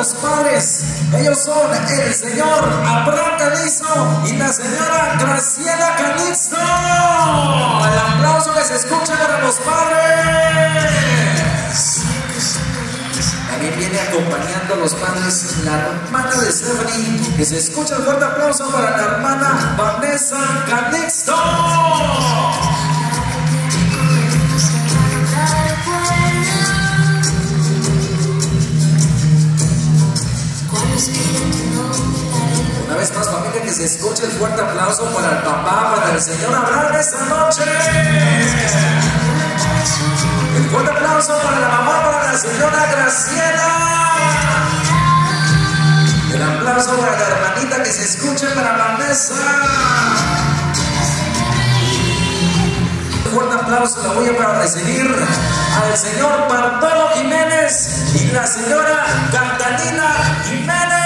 los padres. Ellos son el señor Abraham Calizo y la señora Graciela Calixto. El aplauso que se escucha para los padres. También viene acompañando a los padres la hermana de Stephanie. Que se escucha el fuerte aplauso para la hermana Vanessa Calixto. Una vez más, familia, que se escuche el fuerte aplauso para el papá, para el señor Abraham esta noche. El fuerte aplauso para la mamá, para la señora Graciela. El aplauso para la hermanita, que se escuche para Vanessa. Un fuerte aplauso la voy a para recibir al señor Bartolo Jiménez y la señora Catalina Jiménez.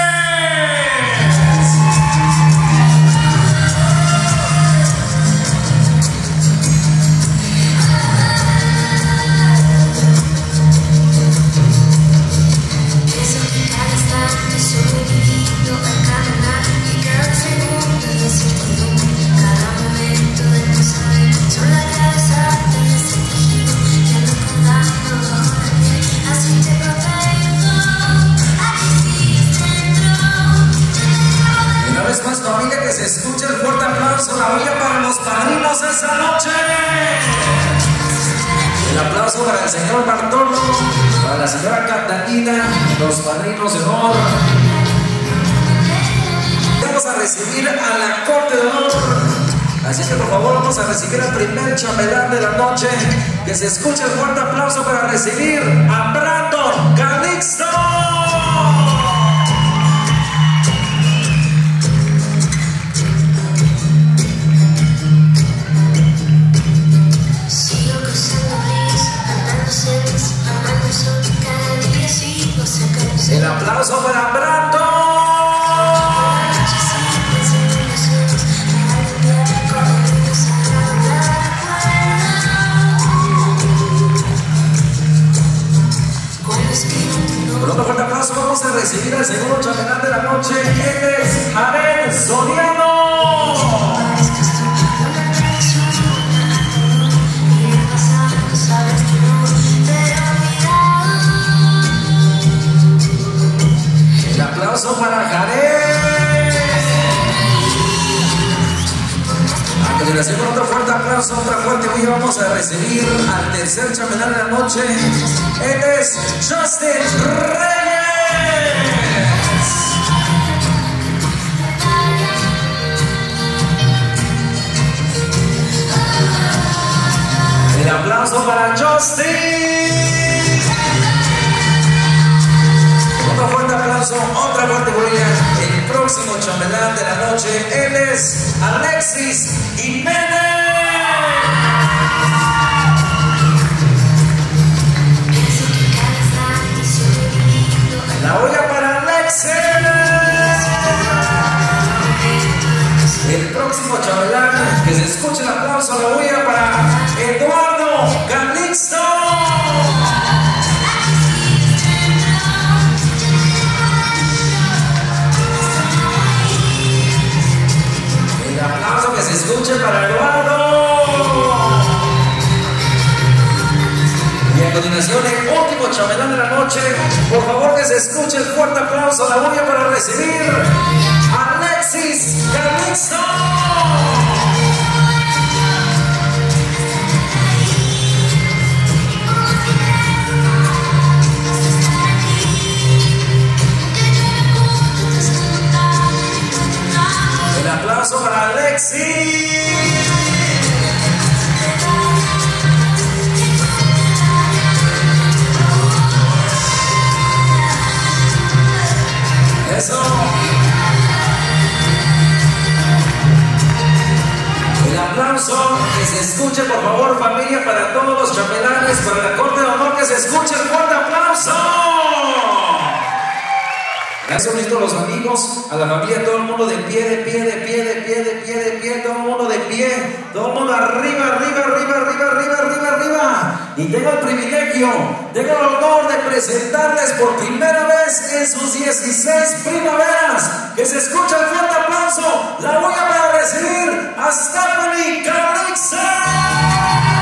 Familia, que se escuche el fuerte aplauso, la olla para los padrinos esa noche. El aplauso para el señor Bartolo, para la señora Catalina, los padrinos de honor. Vamos a recibir a la corte de honor. Así que por favor vamos a recibir al primer chambelán de la noche. Que se escuche el fuerte aplauso para recibir a Brandon Calixto. El aplauso para Brandon. Con otro fuerte aplauso vamos a recibir al segundo chambelán de la noche. Él es Jared Soriano. Aplauso para Jared. A continuación, con otro fuerte aplauso, otra fuerte bulla, vamos a recibir al tercer chambelán de la noche. Él es Justin Reyes. El aplauso para Justin. Otro fuerte aplauso, otra fuerte bulla. El próximo chambelán de la noche, él es Alexis Jiménez. La olla para Alexis. El próximo chambelán, que se escuche el aplauso, la olla para Eduardo Calixto. Que se escuche para Eduardo. Y a continuación, el último chambelán de la noche. Por favor, que se escuche el fuerte aplauso a la bulla para recibir a Alexis Calixto. El aplauso para Alexis. Eso. El aplauso que se escuche, por favor, familia, para todos los chambelanes, para la corte de honor, que se escuche el fuerte aplauso. Son listos los amigos, a la familia, todo el mundo de pie, de pie, de pie, de pie, de pie, de pie, todo el mundo de pie, todo el mundo arriba, arriba, arriba, arriba, arriba, arriba, arriba. Y tengo el privilegio, tengo el honor de presentarles por primera vez en sus 16 primaveras. Que se escucha el fuerte aplauso, la voy a recibir a Stephanie Calixa.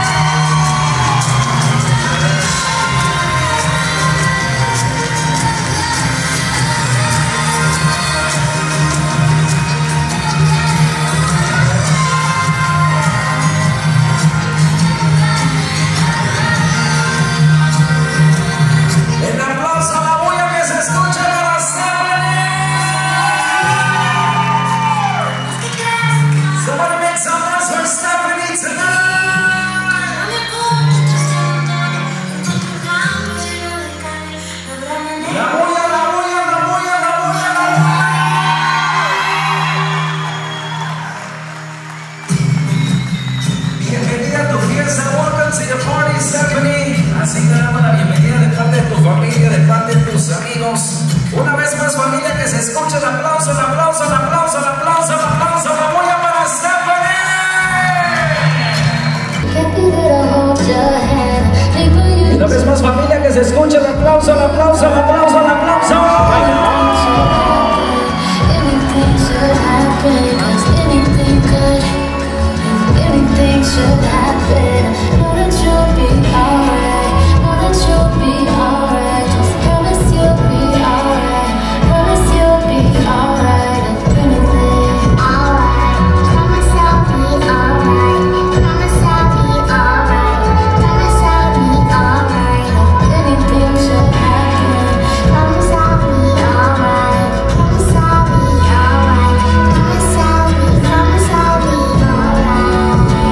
Así te damos la bienvenida de parte de tu familia, de parte de tus amigos. Una vez más, familia, que se escuche el aplauso, el aplauso, el aplauso, el aplauso, el aplauso. La voy a para Stephanie. Una vez más, familia, que se escuche el aplauso, el aplauso, el aplauso, el aplauso. Anything should happen. Know that you'll be alright. Know that you'll be alright. Just promise you'll be alright. Promise you'll be alright. Anything. Alright. Promise I'll be alright. Promise I'll be alright. Promise I'll be alright. Anything should happen. Promise I'll be alright. Promise I'll be alright. Promise I'll be alright.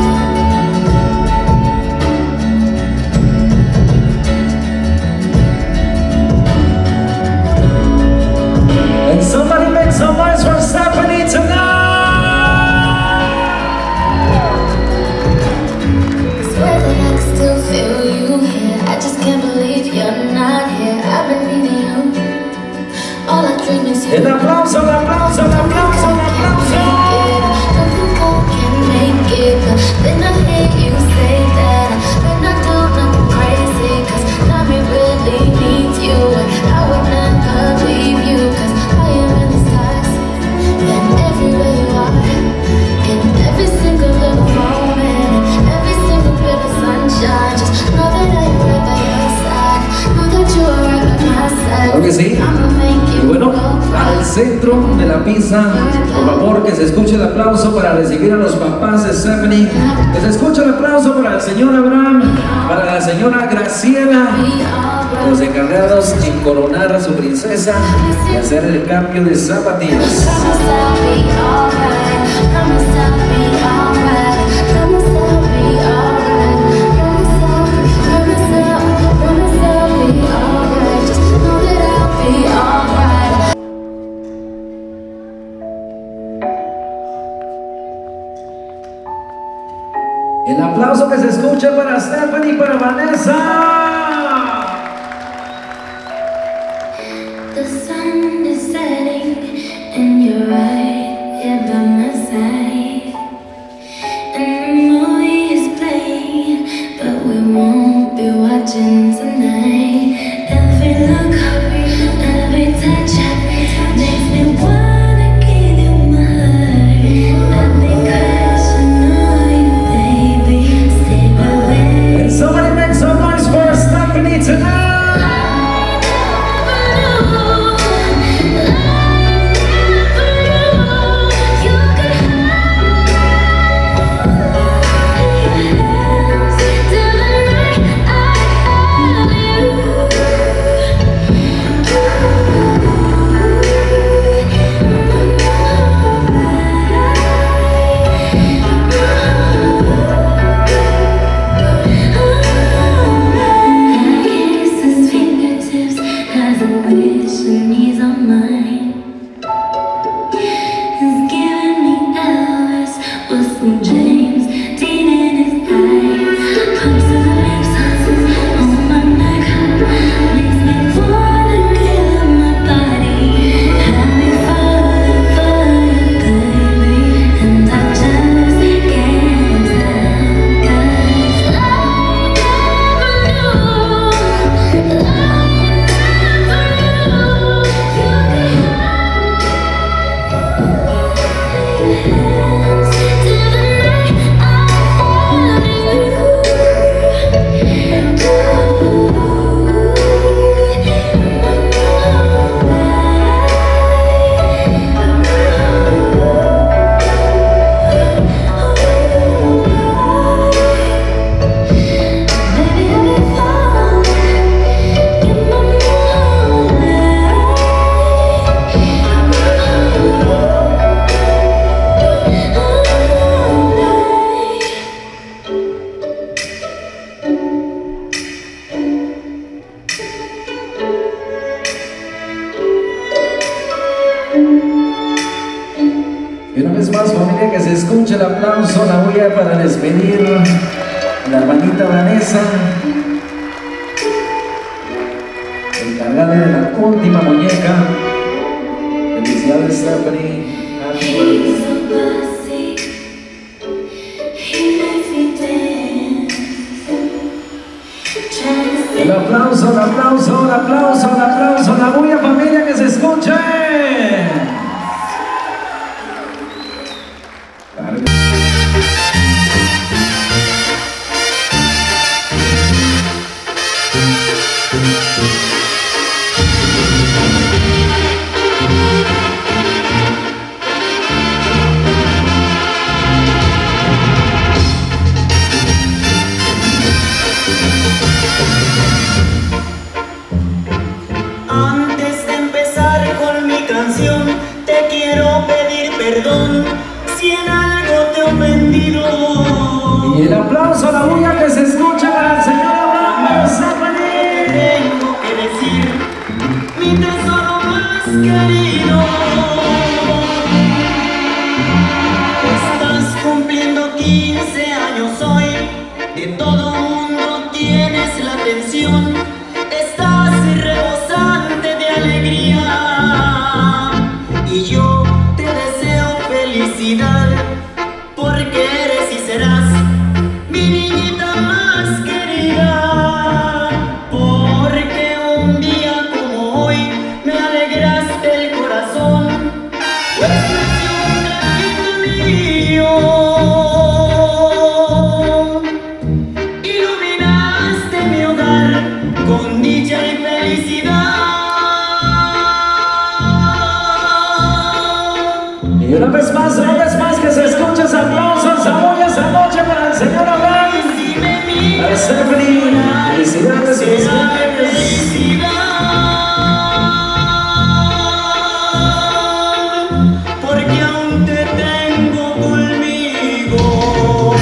And somebody make some noise for Stephanie tonight! Swear that I can still feel you here. I just can't believe you're not here. I've been needing you. All I dream is you. El aplauso, el aplauso, el aplauso, el aplauso. Don't think I can make it, but then I hear you say that. Then I do nothing crazy, cause now me really needs you. And I would never leave you, cause everywhere you are, in every single little moment, every single bit of sunshine. Just know that I'm right by your side. Know that you are right by my side. Claro que sí. Y bueno, al centro de la pista, por favor, que se escuche el aplauso para recibir a los papás de Stephanie. Que se escuche el aplauso para el señor Abraham, para la señora Graciela, los encargados en coronar a su princesa y hacer el cambio de zapatillas. El aplauso que se escuche para Stephanie y para Vanessa. The sun is setting and you're right here by my side. And the movie is playing, but we won't be watching tonight. Every look, every touch makes me wanna give you my heart. Nothing crashing on you, baby. Stay away. And somebody make some noise for Stephanie tonight. Y una vez más, familia, que se escuche el aplauso, la bulla para despedir a la hermanita Vanessa, encargada de la última muñeca. Felicidades, Stephanie. El aplauso, el aplauso, el aplauso, el aplauso, la bulla, familia, que se escuche. Antes de empezar con mi canción, te quiero pedir perdón si en algo te he ofendido. Y el aplauso, la bulla, que se escucha para el señor Abraham Stephanie. Tengo que decir, mi tesoro más querido, estás cumpliendo 15 años hoy, de todo mundo tienes la atención, estás rebosante de alegría, y yo te deseo felicidad, porque eres y serás mi niñita más querida, porque un día como hoy me alegraste el corazón, pues nació un gatito mío, iluminaste mi hogar con dicha y felicidad. Y una vez más, que se escuche ese aplauso, esa bulla, esa noche para el señor Abraham. Para Stephanie, felicidades, Felicidad, porque aún te tengo conmigo.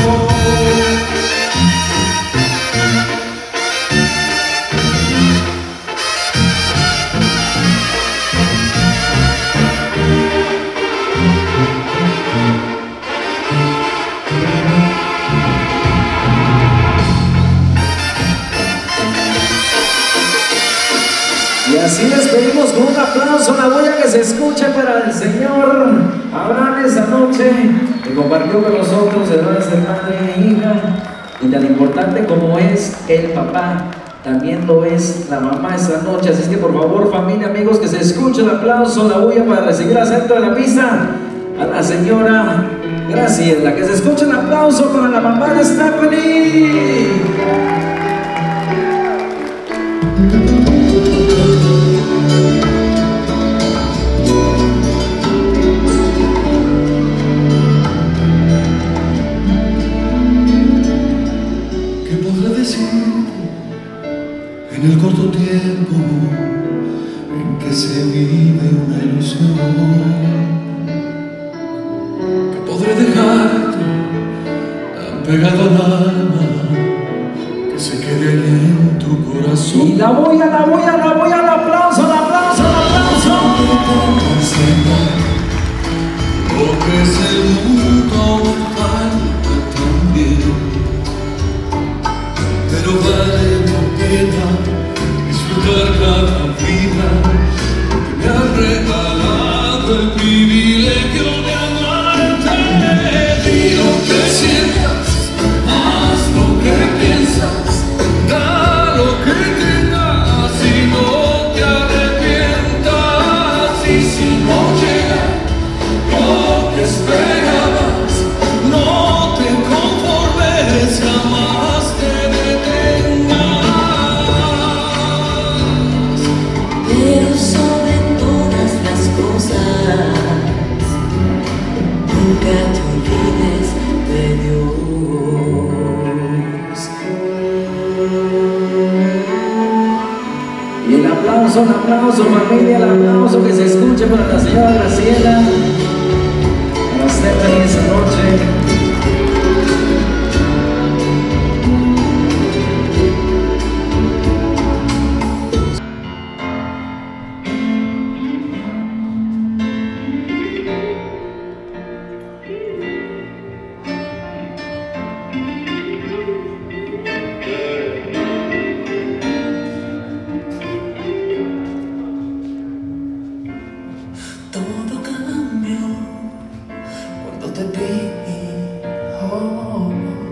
Y así despedimos con un aplauso, la bulla, que se escuche para el señor Abraham esa noche, que compartió con nosotros, hermanas de padre e hija. Y tan importante como es el papá, también lo es la mamá esta noche. Así es que por favor, familia, amigos, que se escuche el aplauso, la bulla, para recibir al centro de la pista a la señora Graciela. Que se escuche el aplauso para la mamá de Stephanie. ¿Qué podré decir en el corto tiempo en que se vive una ilusión? ¿Qué podré dejarte tan pegado al alma que se quede en tu corazón? Y la bulla, la bulla, la bulla, el aplauso, el aplauso, el aplauso. Lo que es el mundo me falta también, pero vale la pena disfrutar cada vida que me ha regalado el privilegio de amarte. Di lo que sientas, haz lo que piensas, da lo que tengas y no te arrepientas. Y si no llega lo que esperabas, no te conformes, jamás te detengas. Pero sobre todas las cosas, te vi, oh,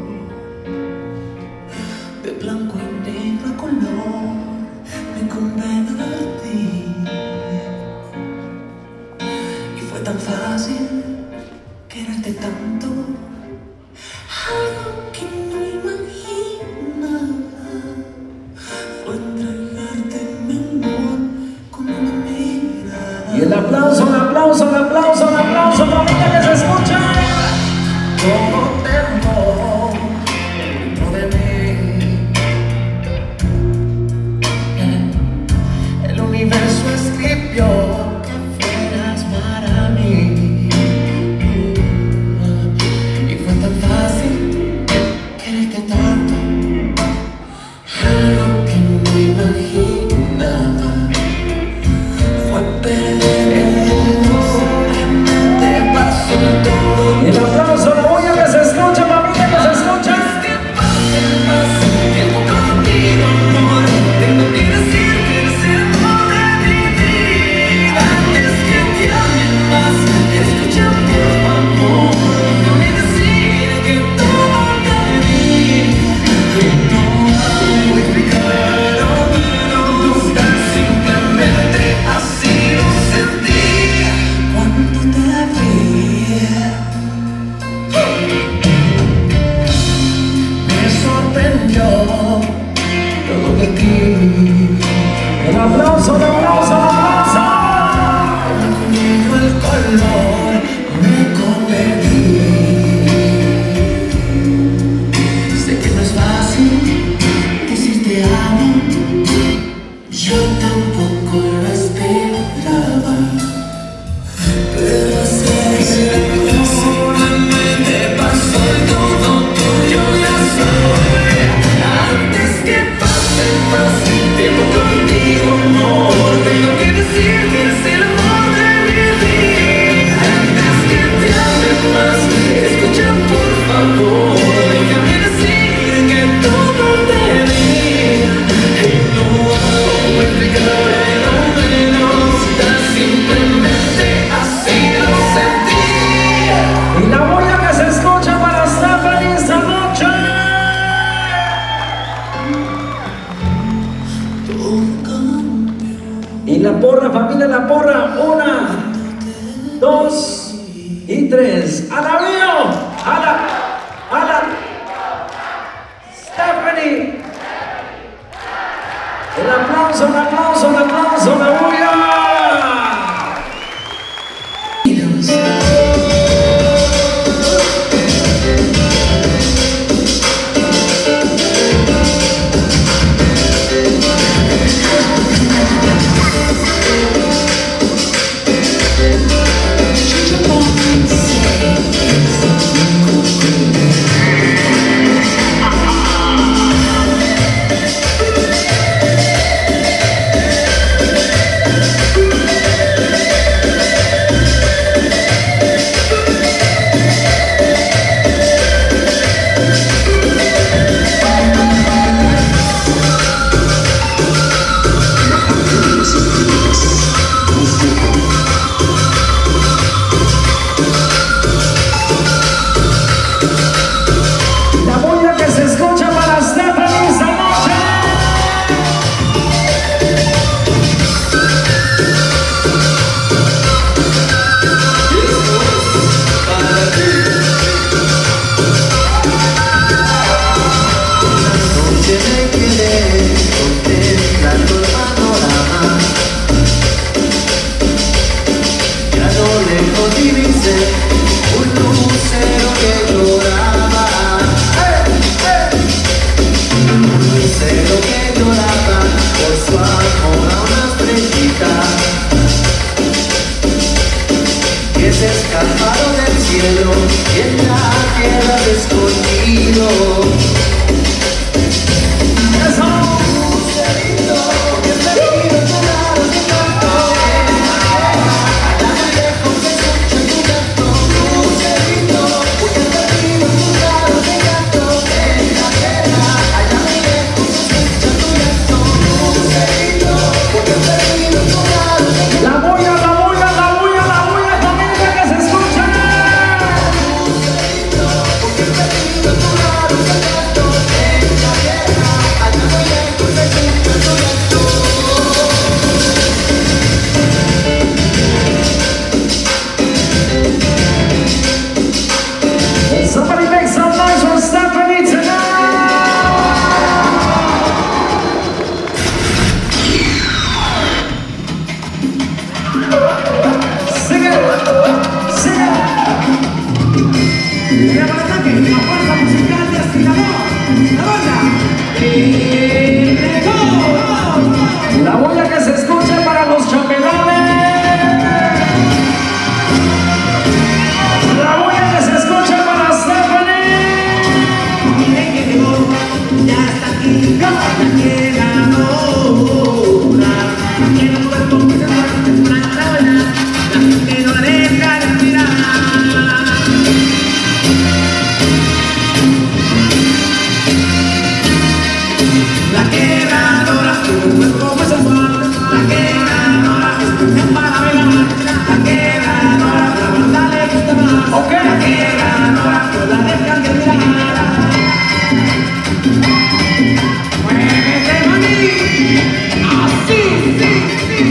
de blanco y negro a color me convertí. Y fue tan fácil quererte tanto, algo que no imaginaba fue entregarte mi amor con una mirada. Y el aplauso, el aplauso, el aplauso, el aplauso, familia que se escucha. Como temor dentro de mí, el universo escribió que fueras para mí. Y fue tan fácil quererte tanto, algo que no imaginaba fue perder te pasó todo. Y el aplauso, la bulla que se escucha, familia que se escucha. Tiempo contigo, amor, tengo que decir que eres el amor de mi vida. Antes que te ame más, escucha por favor, déjame decir que todo te di. Y no puedo explicarlo, simplemente así lo sentí cuando te vi. Me sorprendió todo de ti. El aplauso, el aplauso, el aplauso. Conmigo el color me convertí. Sé que no es fácil decir te amo, yo tampoco lo esperaba, pero así te pasó y todo tuyo ya soy. Antes que pase más tiempo contigo, amor, tengo que decir que eres el amor de mi vida. Antes que te ame más, escucha por favor, déjame decir que todo te di. Y no puedo explicarlo menos, tan simplemente así lo sentí. Y la bulla que se escucha para Stephanie esta noche. Y la porra, familia, la porra. 1, 2 y 3. ¡A la vio! ¡A la! Stephanie. El aplauso, el aplauso, el aplauso, la bulla. Escapado del cielo y en la tierra escondido. Eso. Lucerito, porque perdido en tu lado te canto. Allá muy lejos se escucha tu canto. Lucerito, porque perdido en tu lado te canto. En la tierra, allá muy lejos se escucha tu canto. Lucerito, porque perdido en tu lado te canto. La bulla, familia que se escucha. La bulla que se escuche para los chambelanes. La bulla que se escuche para Stephanie. Miren que llegó, ya está aquí, la quedadora. Tiene un cuerpo muy sensual, es para la bailar, la gente no la deja de mirar. La quedadora, tiene un cuerpo muy sensual, la quedadora, es para bailar, la quedadora, la banda le gusta más, Okay. la quedadora, no la dejan de mirar. ¡Muévete, mami! ¡Así, sí, sí!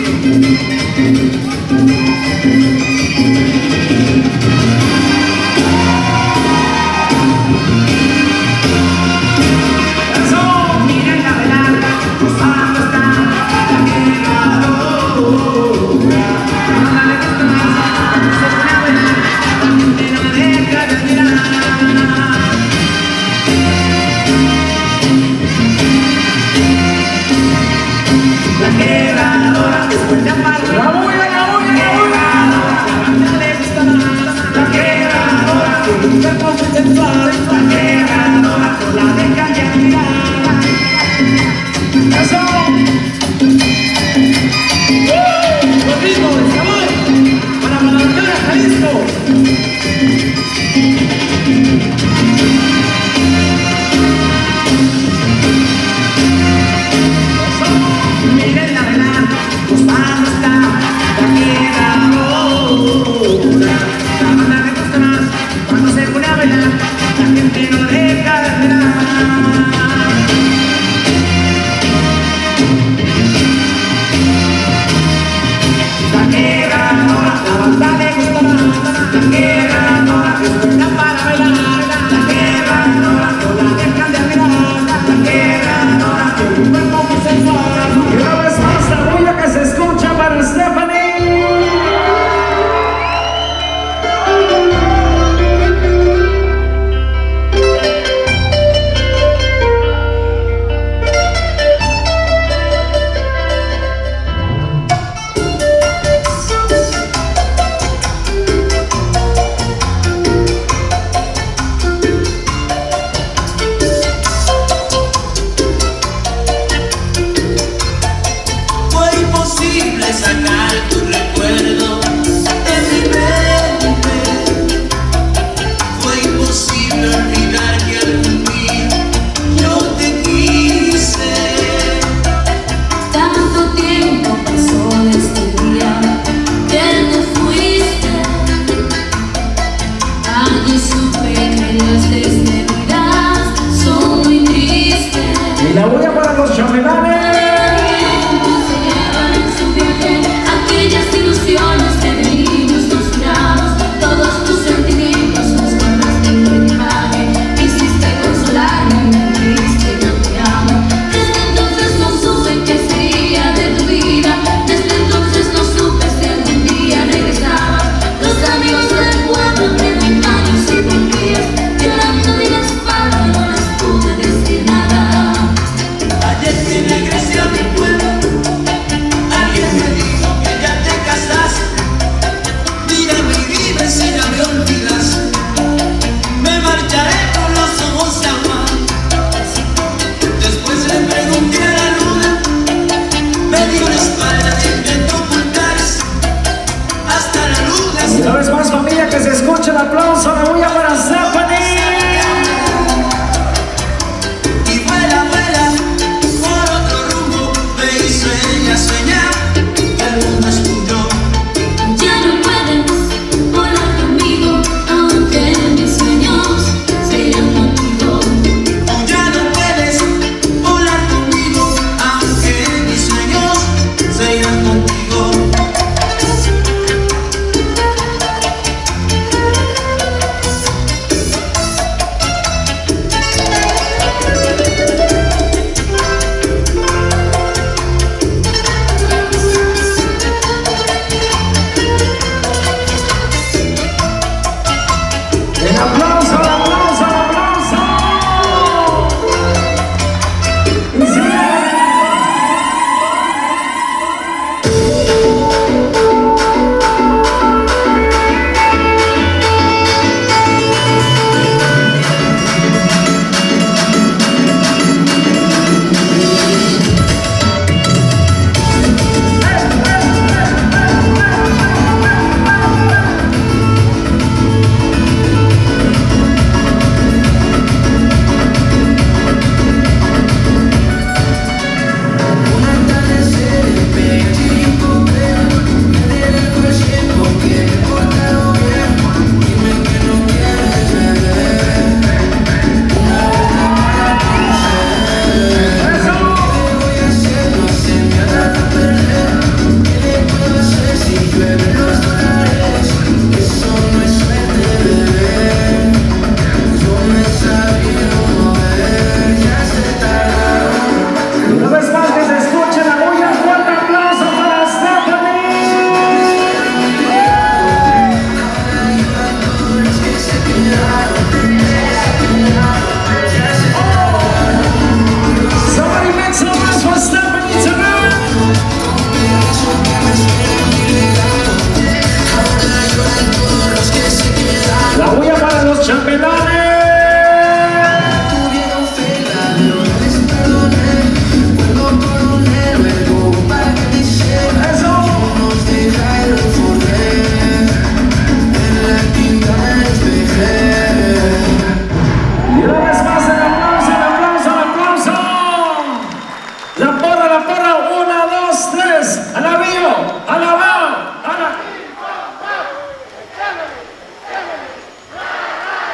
Eso. Miren la bailar, gozando está la quedadora. No la le gusta más, se pone a bailar, la gente no la deja de mirar. La quedadora, después de amarla, La bulla, la bulla, la bulla. la banda le gusta más. La quedadora, tiene un cuerpo muy sensual. La quedadora, no la dejan de mirar. Eso. Los ritmos del sabor para Guadalajara, Jalisco. Miren la velada, gozando está la quedadora. La banda le gusta más cuando se pone a bailar, la gente no deja de mirar. La quedadora, la banda le gusta más, la quedadora, es buena para bailar, la quedadora, no la dejan de mirar, la quedadora, tiene un cuerpo muy sensual. Y una vez más la bulla que se escucha para Stephanie.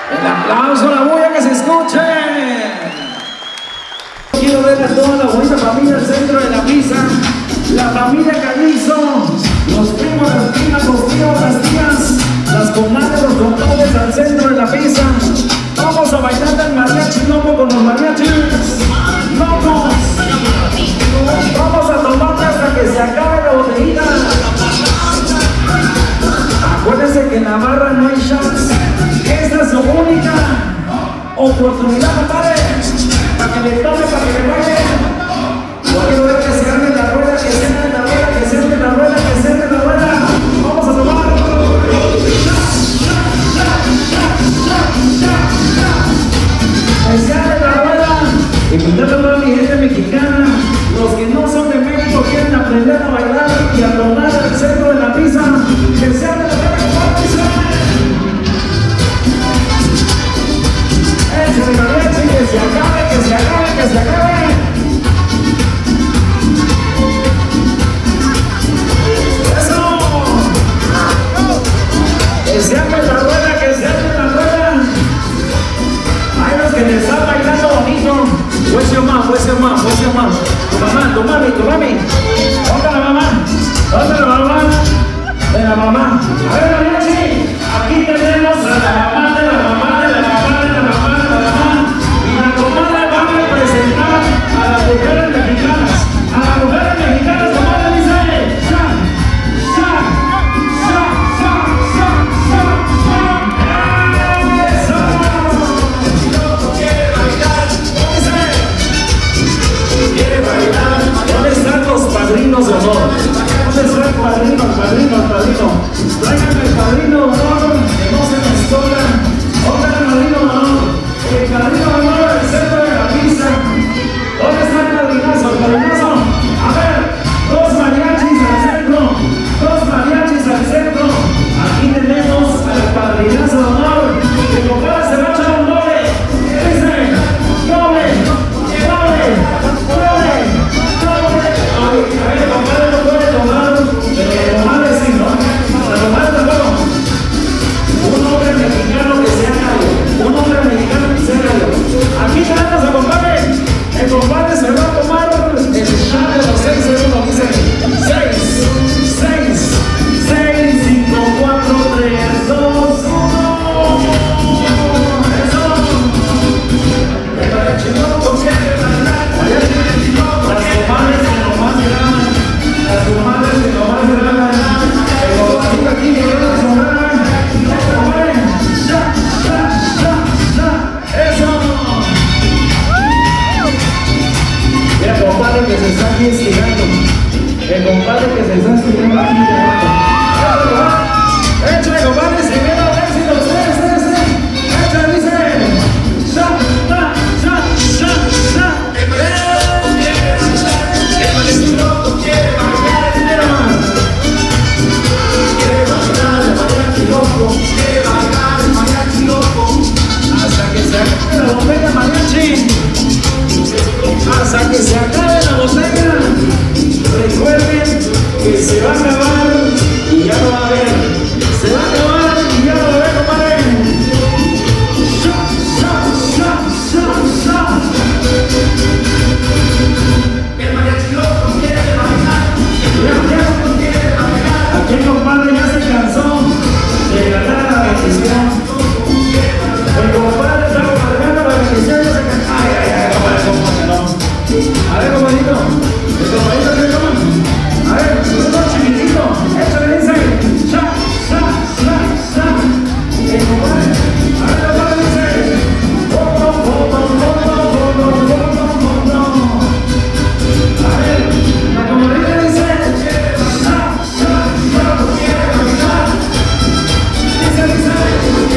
El aplauso, la bulla que se escuche. Quiero ver a toda la bonita familia del centro de la pista, la familia Calizo, los primos, las primas, los tíos, las tías, las comadres, los compadres al centro de la pista. Vamos a bailar el mariachi loco con los mariachis locos. Vamos a tomar hasta que se acabe la botellita. Acuérdense que en la barra no hay chance. Esta es su única oportunidad, compadre, para que le tome, para que le baile. Yo quiero ver que se arme la rueda, que se arme la rueda, que se arme la rueda, que se arme la rueda. Vamos a tomar. Que se arme la rueda. Invitar a toda mi gente mexicana. Los que no son de México quieren aprender a bailar y a tomar el centro de la pista. Que se arme la rueda. Échale mariachi, que se acabe, que se acabe, que se acabe. Eso. Que se arme la rueda, que se arme la rueda. Hay los que les están bailando bonito. Where's your mom? Where's your mom? Where's your mom? Tu mamá, tu mami, tu mami. ¿Dónde la mamá? ¿Dónde la mamá? De la mamá. A ver, mariachi. Aquí tenemos a la mamá de la mamá de la mamá de la mamá de la mamá. Y la comadre va a representar a las mujeres mexicanas. A las mujeres mexicanas, comadre dice. ¡Ya! ¡Ya! ¡Ya! ¡Ya! ¡Ya! ¡Ya! ¡Eso! ¡Quiere bailar! ¡Quiere bailar! ¿Dónde están los padrinos de honor? ¿Dónde está el padrino, el padrino, el padrino? Tráiganme el padrino de honor, que no se me esconda. ¿Dónde está el padrino de honor? El padrino de honor del centro de la pista. ¿Dónde está el padrinazo? El padrinazo. A ver, dos mariachis al centro. Dos mariachis al centro. Aquí tenemos al padrinazo de honor. Que compadre se va a echar un doble. Dice, doble, doble, doble, doble. A ver, compadre no puede tomar. Comadre sí, ¿no? La comadre tampoco. Un hombre mexicano que sea gallo. Un hombre mexicano que sea gallo. Aquí tenemos a compadre. El compadre se va a tomar el shot de los 6 segundos. Dice 6, 6, 6, 5, 4, 3, 2, 1. Eso. El mariachi loco quiere bailar. Las comadres que nomás se ganan. Las comadres que nomás se ganan. El compadre aquí que no se ganan. Ya, ya, ya, ya. Eso. Mira, compadre que se está aquí estirando. El compadre que se está estirando aquí. Échale, compadre, si viene el éxito, échale, dice. Ya, ya, ya, ya, ya. El mariachi loco quiere bailar. Quiere bailar el mariachi loco. Quiere bailar el mariachi loco. Hasta que se acabe la botella, mariachi. Hasta que se acabe la botella. Recuerden que se va a acabar y ya no va a haber. Se va a acabar y ya no va a haber, compadre. El mariachi loco quiere bailar. Aquí el compadre ya se cansó de ganar la bendición. El compadre está compartiendo la bendición y ya se cansó. Ay, compadre, ¿cómo que no? A ver, compadrito. El compadrito que toma. A ver, uno chiquitito. Échale, dice. Ya, ya, ya, ya. El compadre. A ver, compadre dice. A ver, la comadrita dice. Ya, ya, ya. Dice, dice.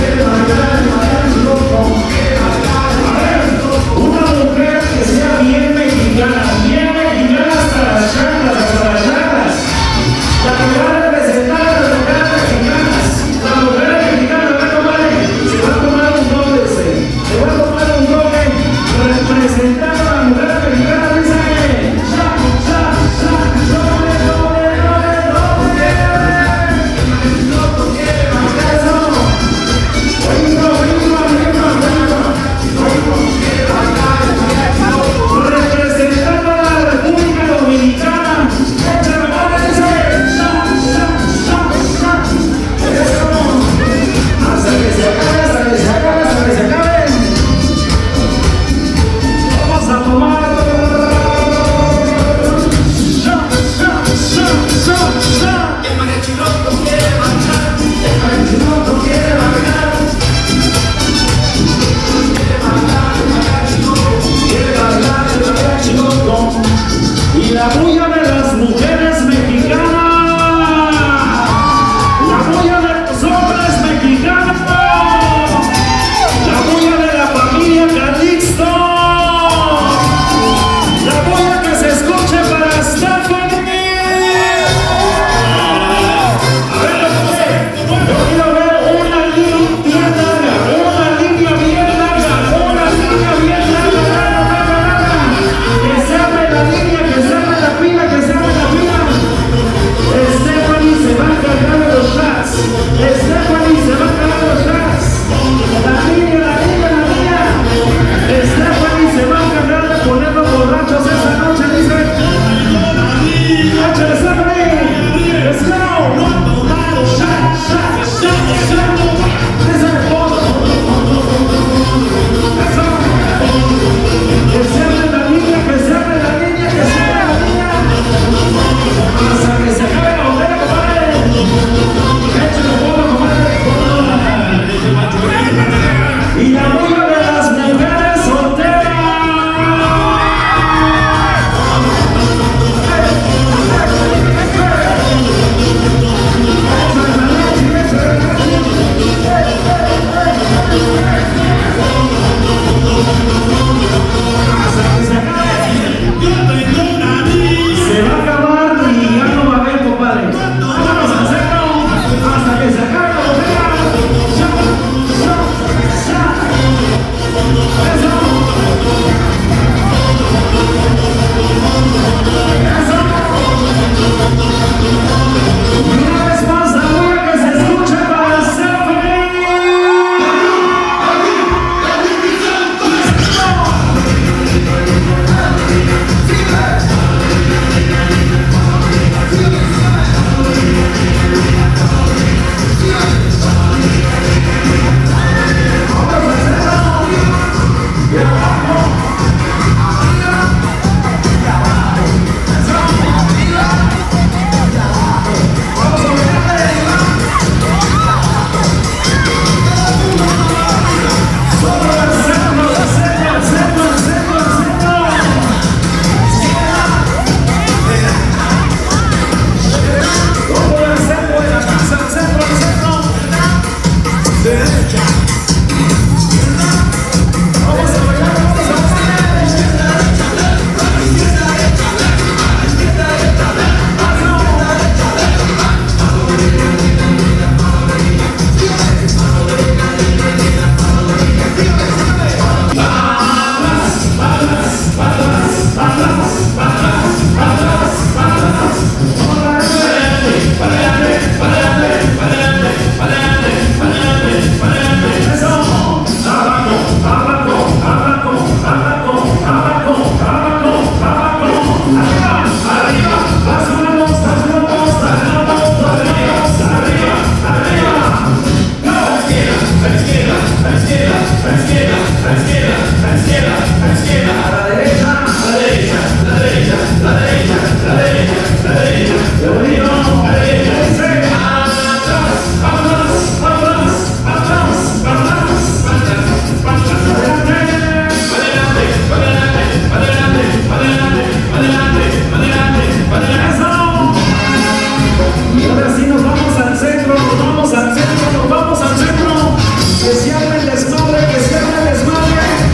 Que se arme el desmadre, que se arme el desmadre.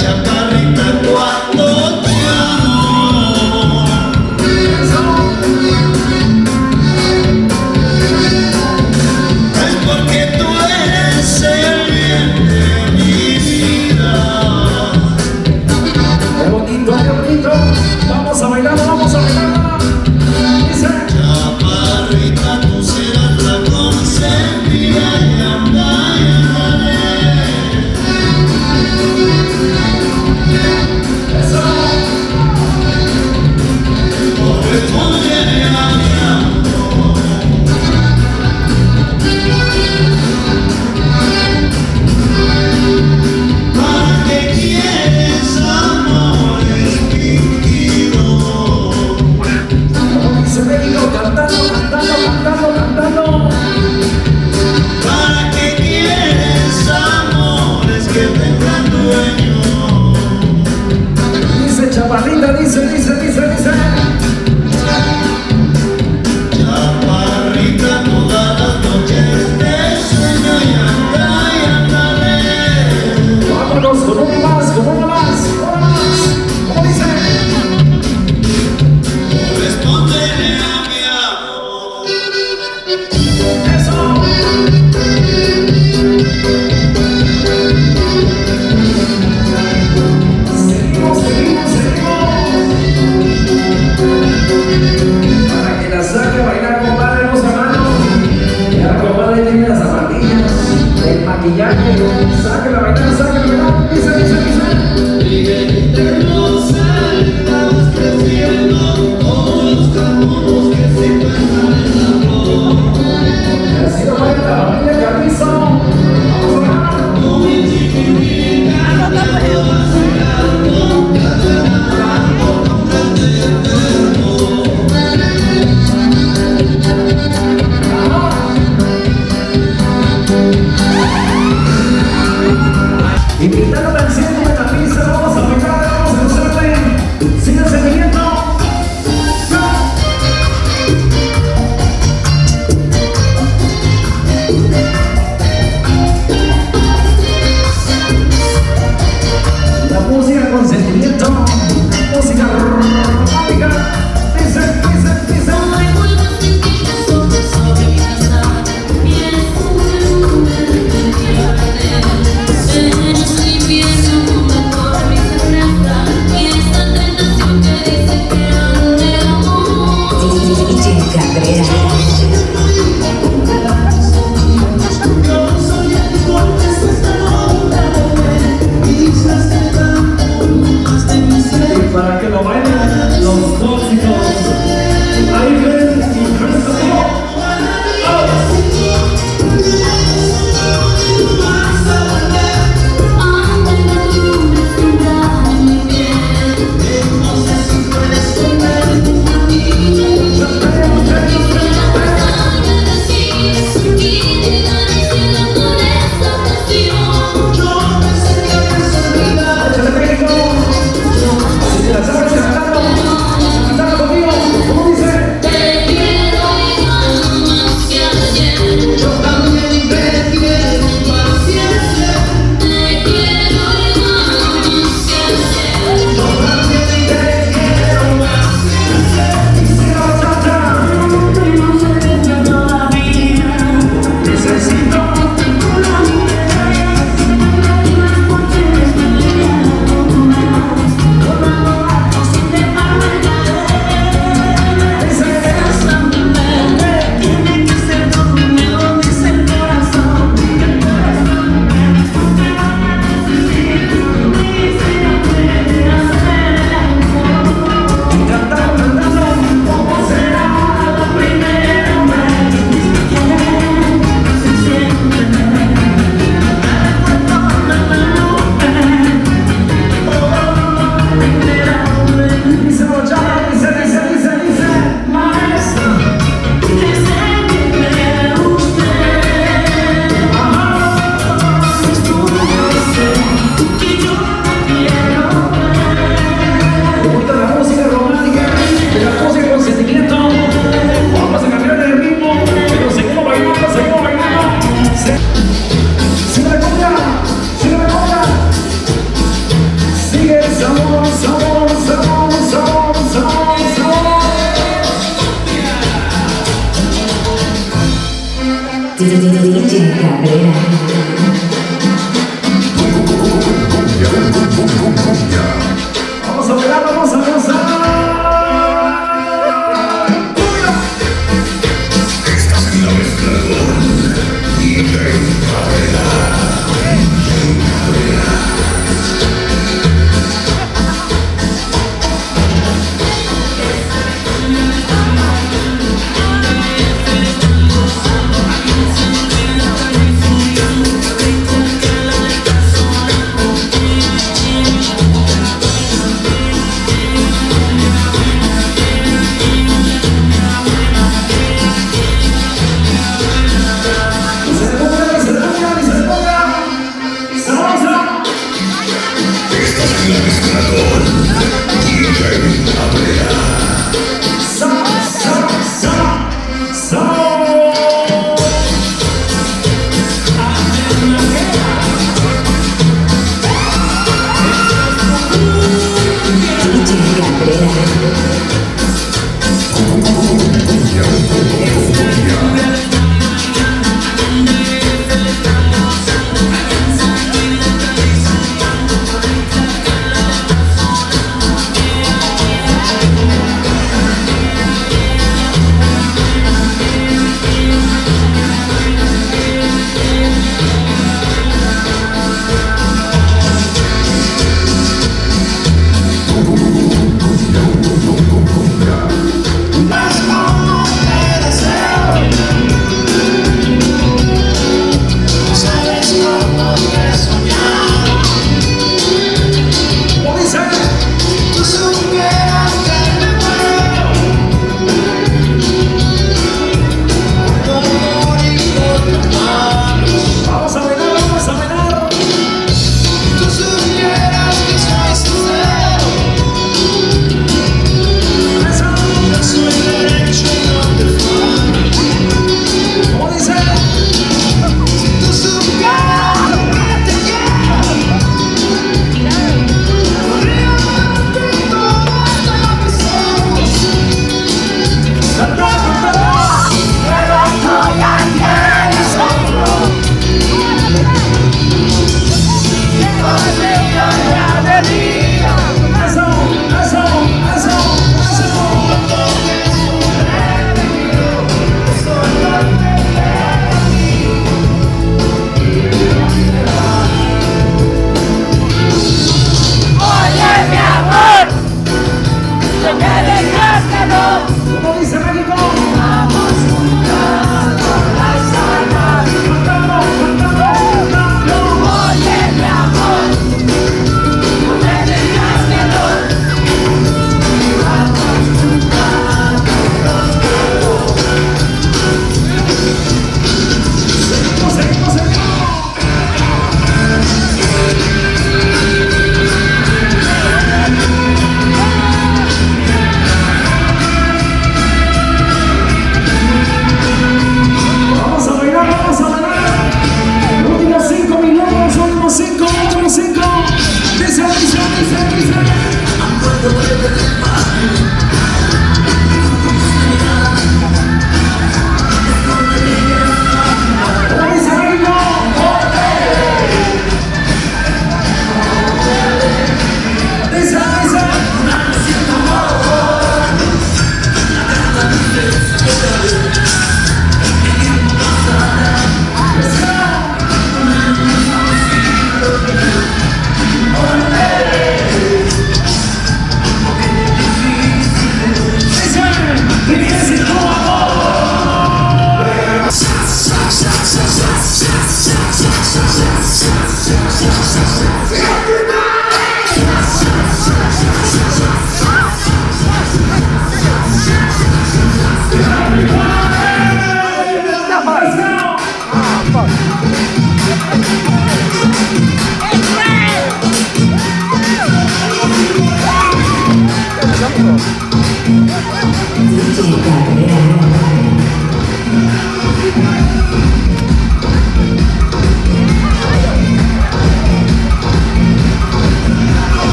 chaparrita, cuando te amo. Es porque tú eres el bien de mi vida. ¡Qué bonito, qué bonito! Vamos a bailar, vamos a bailar. Dice: Chaparrita, tú serás la consentida y anda y ándale. Eso. Corresponde a mi amor. ¿Para qué quieres amores fingidos? Como dice México, cantando, cantando, cantando, cantando. ¿Para qué quieres amores que tengan dueño? Dice Chaparrita, dice. Chaparrita, todas las noches te sueño y anda y ándale. Vámonos con uno más, uno más. ¿Cómo dice? Correspóndele a mi amor. Eso. Seguimos. Sigue el sabor, sabor, sabor, sabor, sabor, sabor. DJ Cabrera. Vamos a bailar, vamos a gozar. Estás en la mezcla con DJ Cabrera. Estás en la mezcla con DJ Cabrera.